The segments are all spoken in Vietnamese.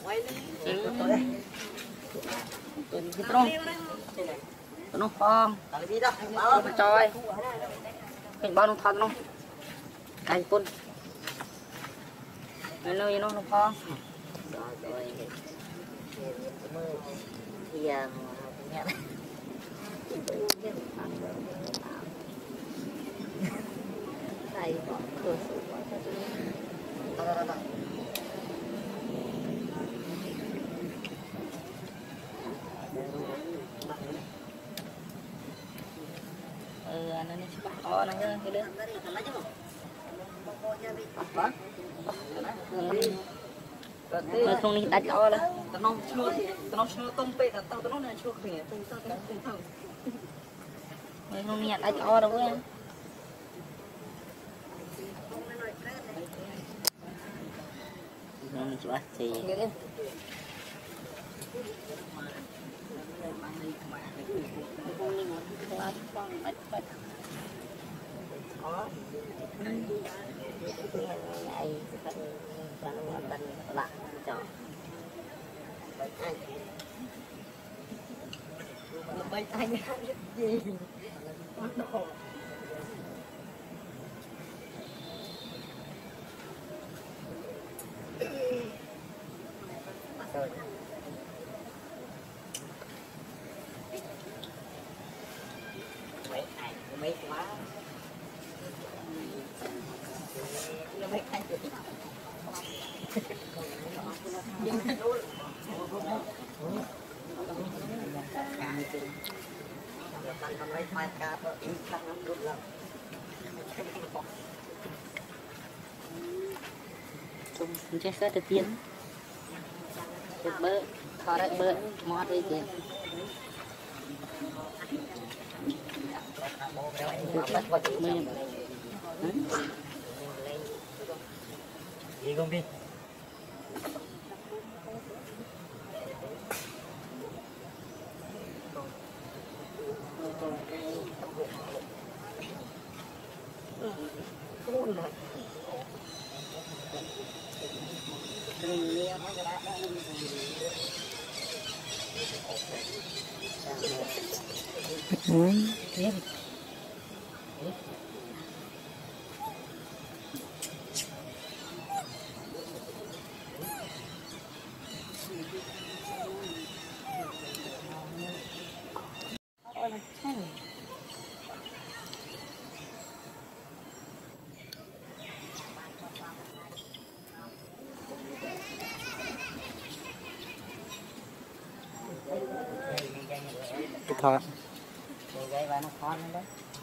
nó phong trời mình bao nó thật không cành côn nơi nó phong nó sẽ có nó cái đứa không đi đặt cho đó nó chưa tông pe là tao nó này chưa khỏe tao không nhận đặt cho đâu em nó chưa thì bay tay gì mấy quá mấy anh chúng chết rất là tiến được bơ khó đấy bơ mót đi kìa đi không đi thôi vậy và nó khó nữa đấy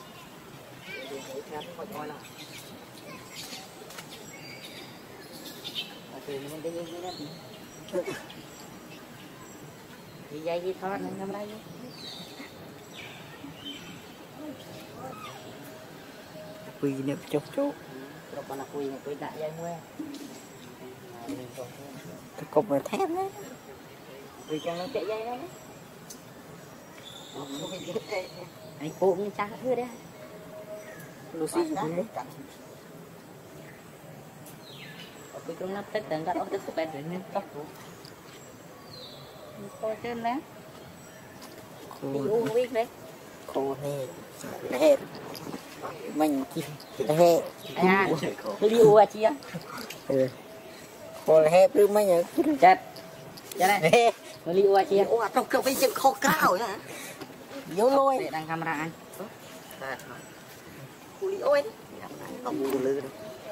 đi dây đi thoát nó nằm đây quỳ nếp chốc chốc rồi còn là quỳ đại dây mua cái cục này thép đấy quỳ cho nó chạy dây đó anh ôm chắc thứ đấy lô xí đấy quỳ trong nắp tất cả các ông tất cả để nên tóc coi trên đấy đi uống biết đấy khô hết mình chỉ hết à tôi đi uống chi á khô hết được mấy nhở chặt chặt này tôi đi uống chi á trong cái chuyện khô cao hả yếu lôi để đăng camera anh cù li ôi không cù lư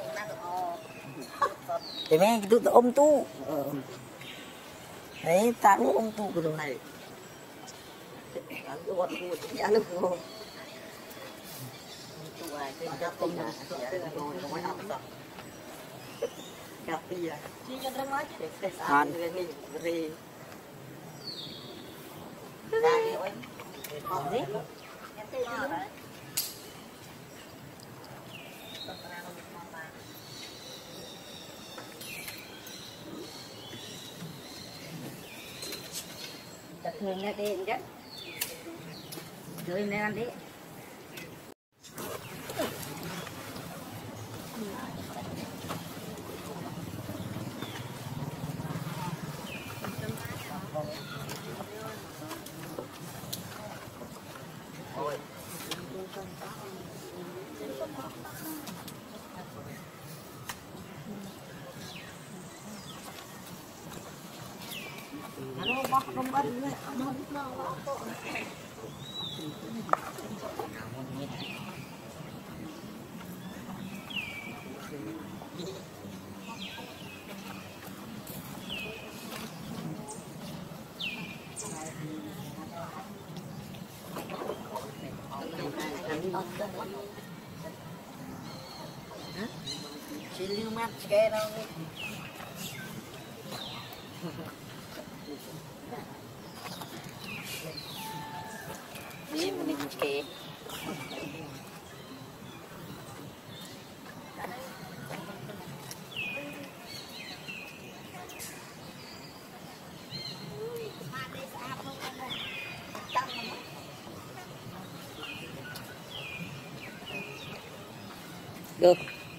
thì mấy cái tụi ôm tu đấy ta cũng ôm tu rồi này thường nghe đi chứ rồi em ăn đi Chỉ lưu mát cái đâu đi mình cái được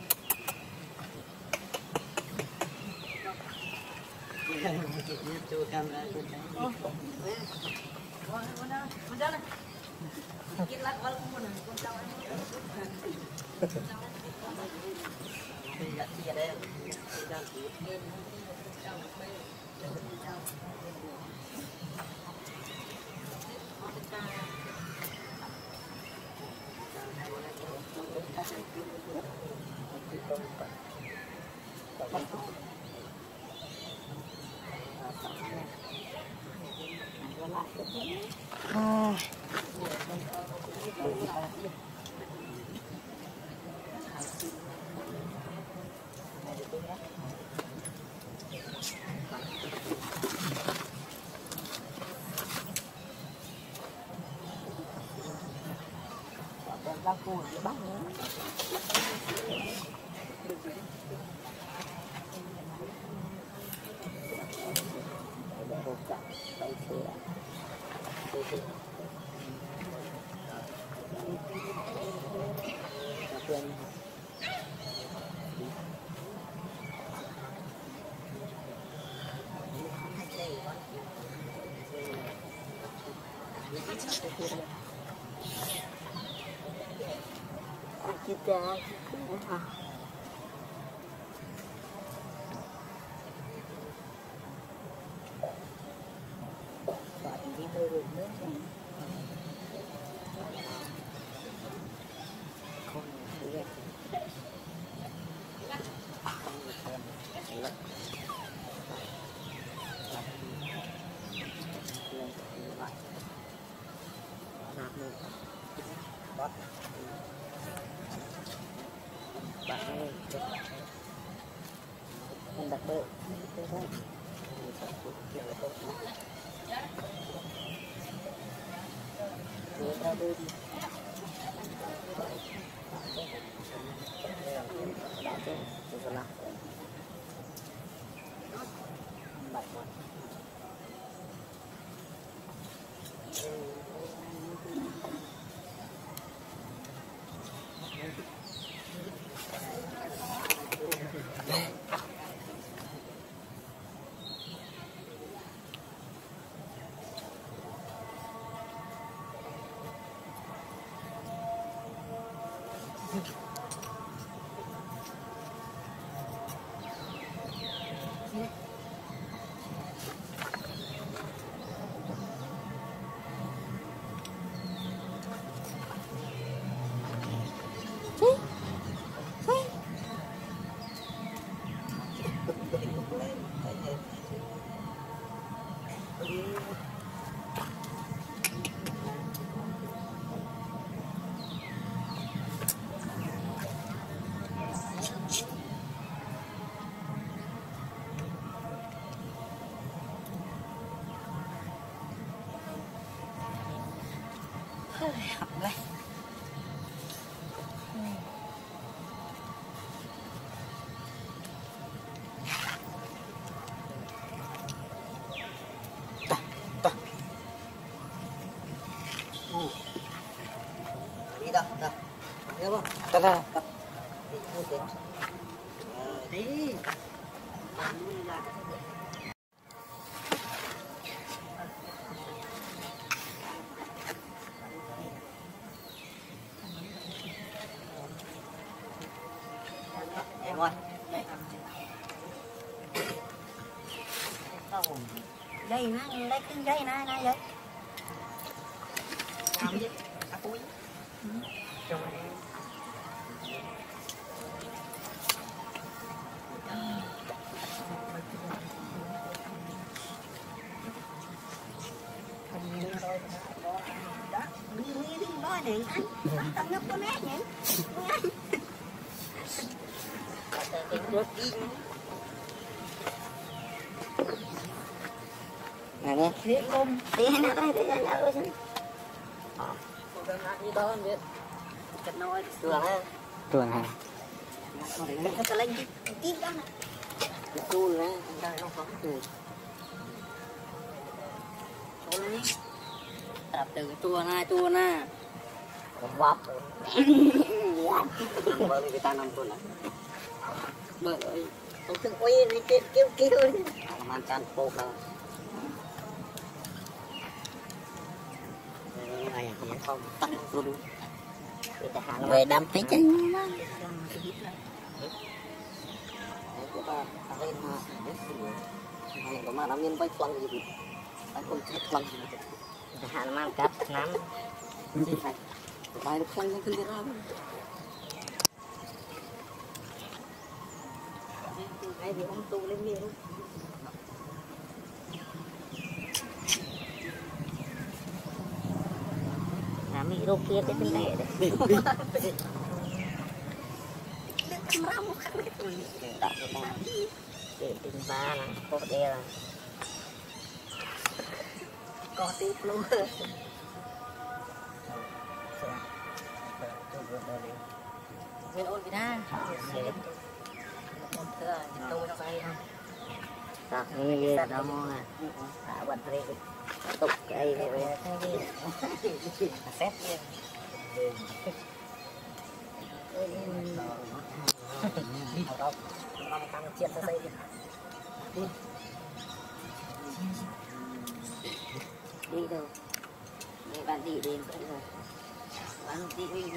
rau củ để bắt nữa. Kita bạn ơi, mình đặt bự cái đó người ta đi học đây. Đi đâu? Đâu? Đi không? Đâu đâu? Đi. Em ơi. Không. dây nó lấy cái dây nó vậy làm gì à cuối rồi nói này anh tao ngấp có nét nhỉ này nghe đi nó đây đi nó rồi đi đó biết cái nói trường hả cái lên tiếp đó nè cái tool đấy đây nó có từ tập từ cái tua na vấp bởi vì người ta nằm tuần này bởi tôi từng quay đi kêu làm ăn chan bột đâu này không tắt luôn về đâm tí chứ mà nó miên vay phăng gì phải không chết phăng hạ mang cắt nắm bài được phăng khôngขึ้นra cái gì ông tu lên miệng mỹ rô kia cái tên này đấy để tình ba là có đây là có tiếp luôn nguyên ôn Việt tôi nó phải không так như vậy đó mà bật đi tục cây về xét đâu nó tăng chiết ra đây đi đâu để bạn đi đến rồi bạn đi đi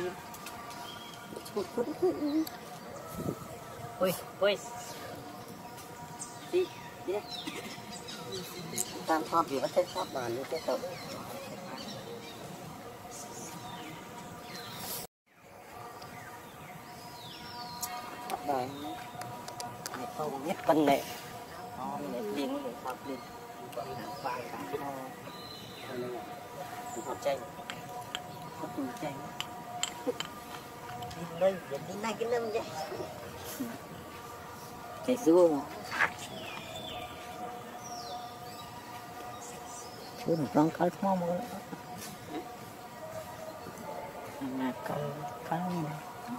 ui đi đấy tam thoát gì vẫn thích thoát bàn như thế thôi thoát bàn này không biết cân này để tiền để học đi còn vài cái học tranh học tranh đây đi này cái năm vậy cái dưa mà chứ nó trong cái mong mà là cái này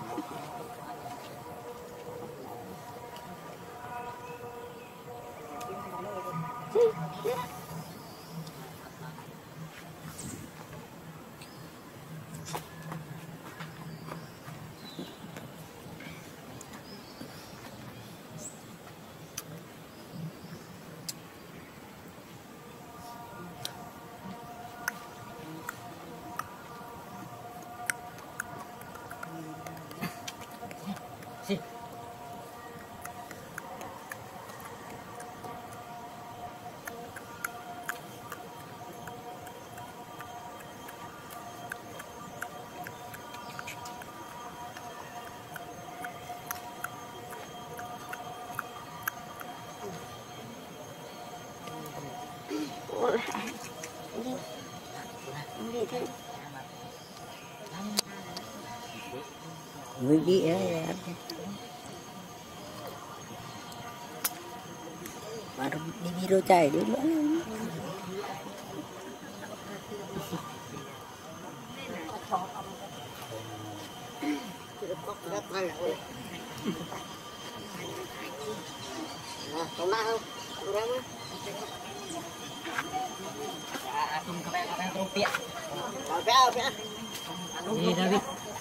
người đi mà đi đâu chạy đi nữa không nào không ra nữa không có bạn không tiện đi ra đi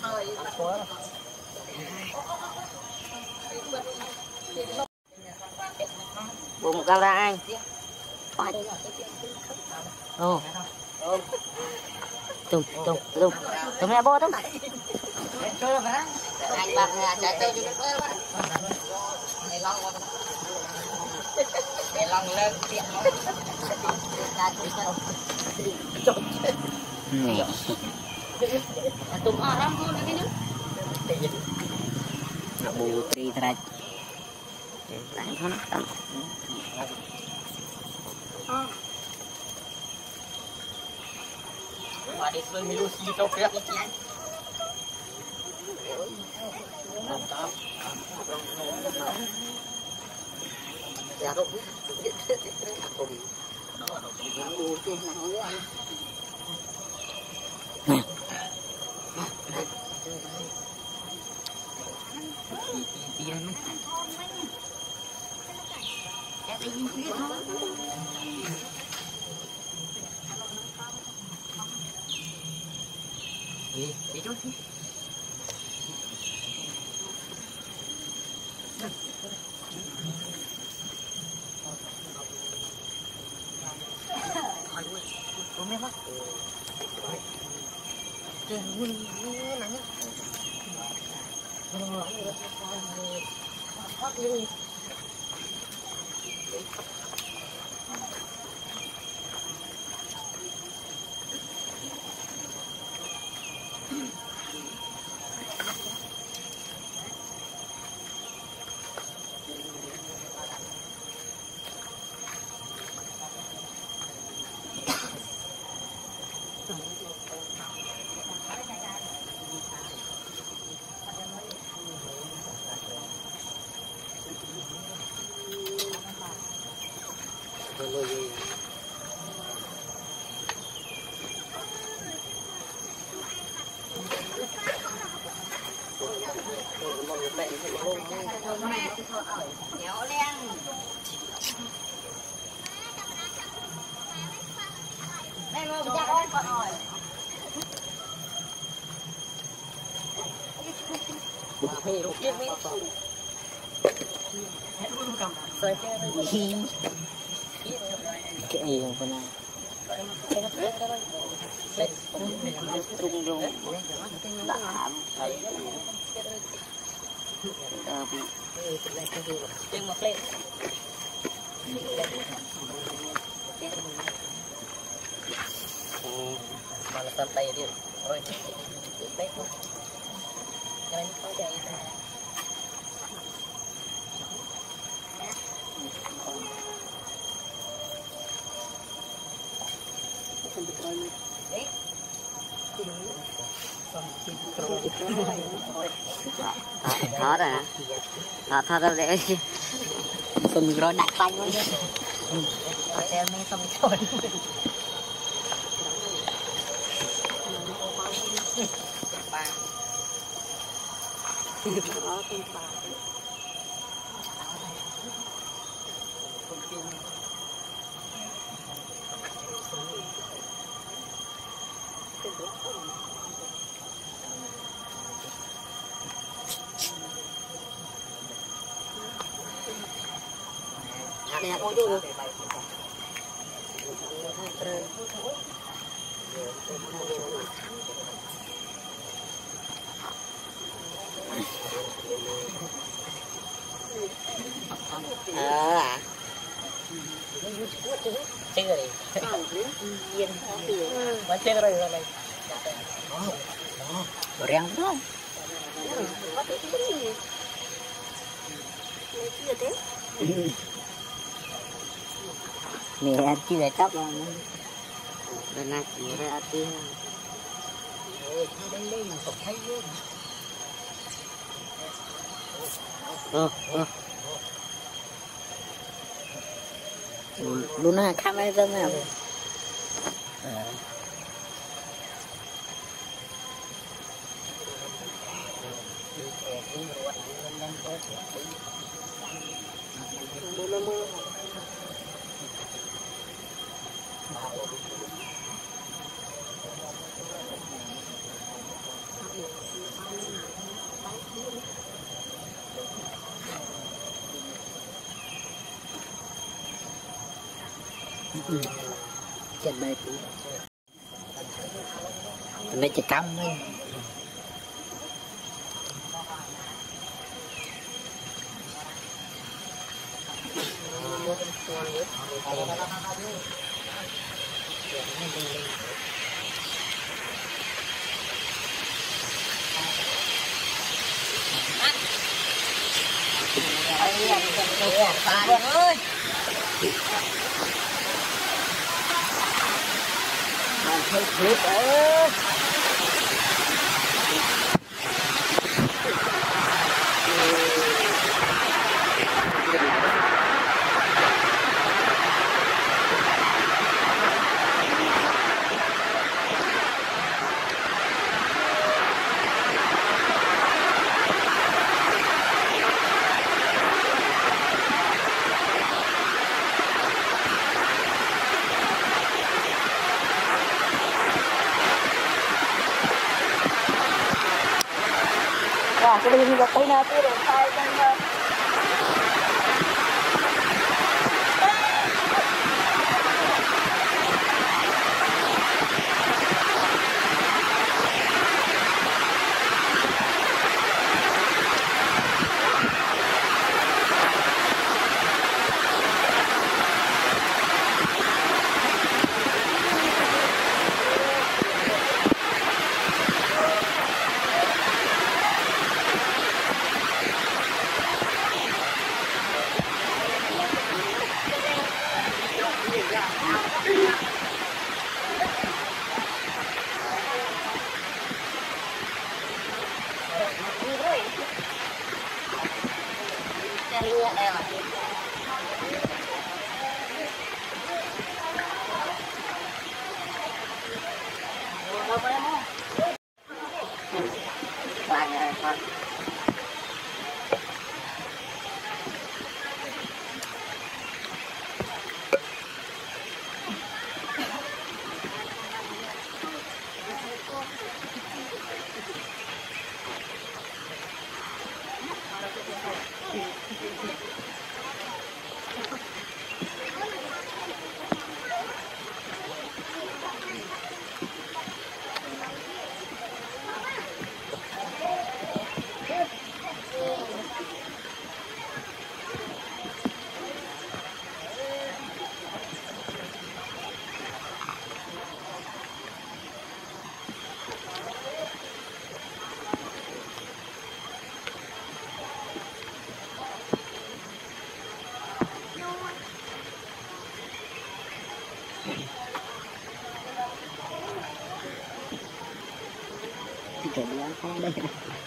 bùng cao ra anh ồ tung mẹ bố tung anh bạc nhà trái cây đi lòng lên tiện nè tụm lắm luôn cái nữa nó bù tri ra lại thôi nó mà đi chơi milu xí cho phép chứ anh dạ đâu đi chút nhéo đen đây mà bây giờ con hỏi mì lúc kia mì cái gì không phải nào trung dung đã nhưng mà lên mà là tận tay đi rồi đấy không cho nên có chạy thoát à thoát ra để xong rồi đặt tay luôn xem mấy xong rồi này cô chú chơi rồi mà chơi rồi này rèn không nè anh chưa lại tóc rồi bên này chỉ ra kia Luna camera nào trên đây lấy chỉ cắm ấy Cái đi gặp tay na cái đường tay con không đây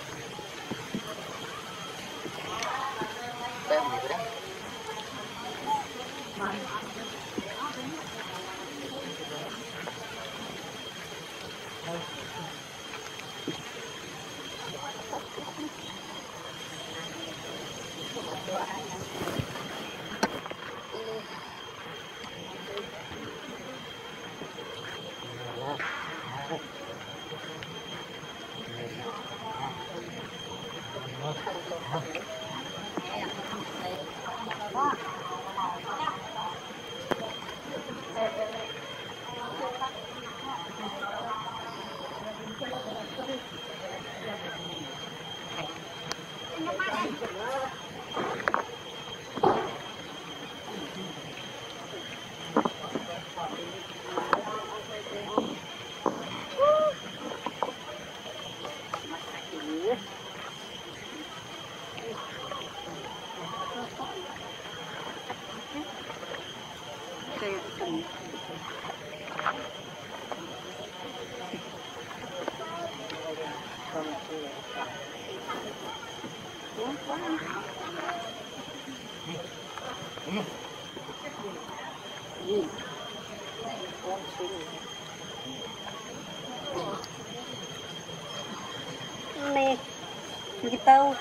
nè cái tao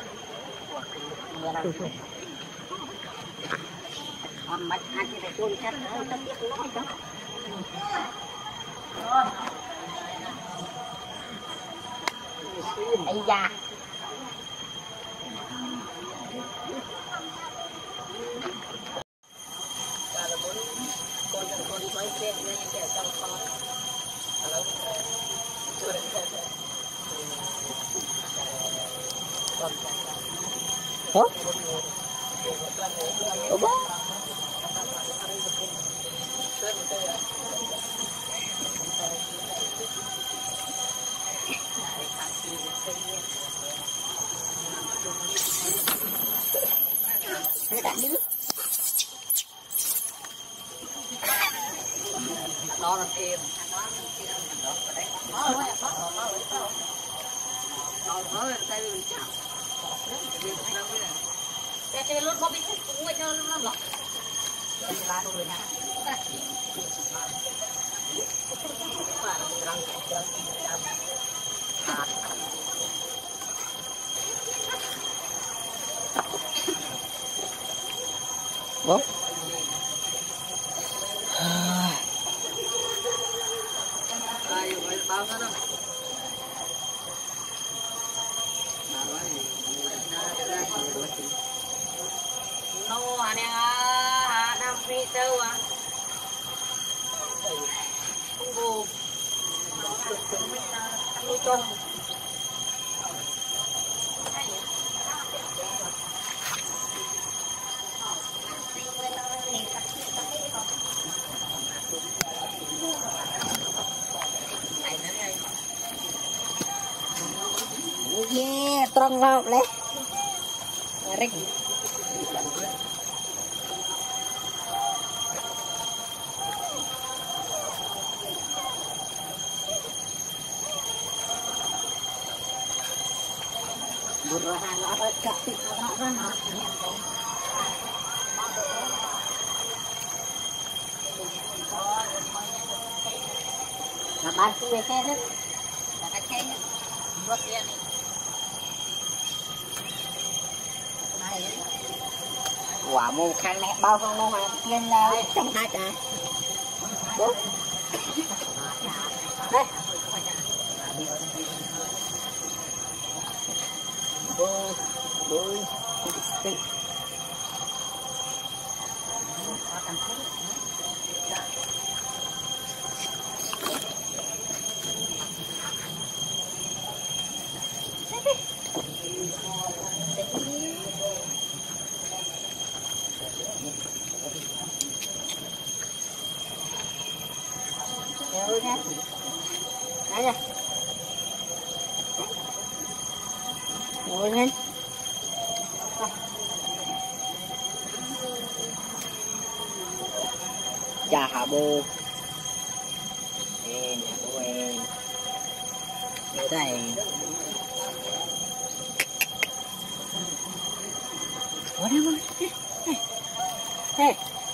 mạch ăn thì phải chôn chắc nữa tất biết nói đó ấy da hả? Đó là em. Cái lốt bobby cũng vậy cho nó lọc. Ba đôi nha. Bố. Đây vậy bao hết đó. Nó anh em năm phi tơ à. Không vô. Nuôi tôm. Yeah, tròn vào lấy. Rinh. Buruhan apa kapit orang Nah, bantu ya kan? Nah, kayaknya buat dia nih. Quả mù khăn mẹ bao không đâu mà tiên là trong hai trà. Đúng. Đây. Bôi, bôi, stick. Nhớ nha. Đấy nha. Ngồi lên. Chà hả bô. Em, em. Như đây. Whatever. Hey. Hey.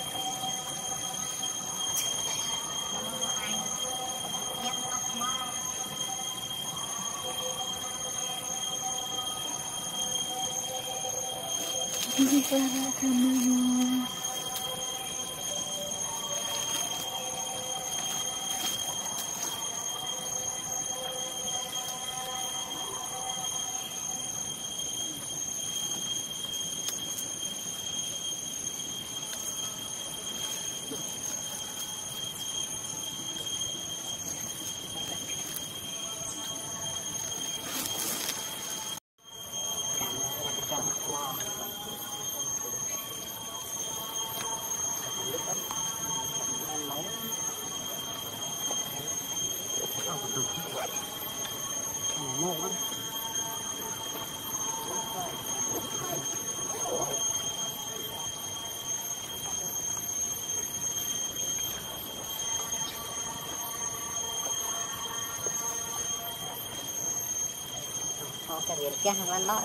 Cái việc kia hàng ăn đó.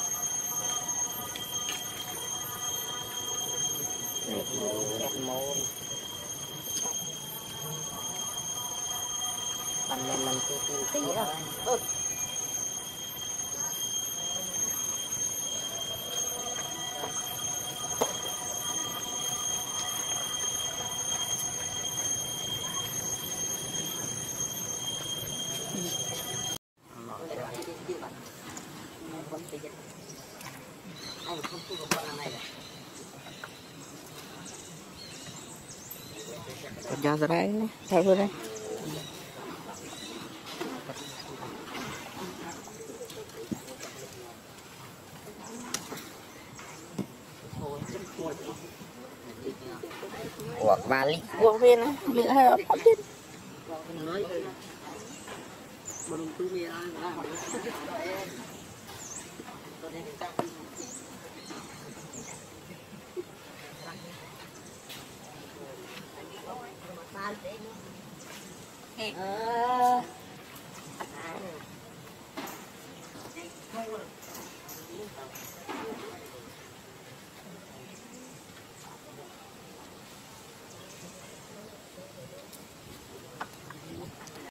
Bằng mình tìm tí đó. Kerja serai ini, saya boleh. Cuộc vali cuộc viên á lựa hay là phát triển Belum tu mie lah.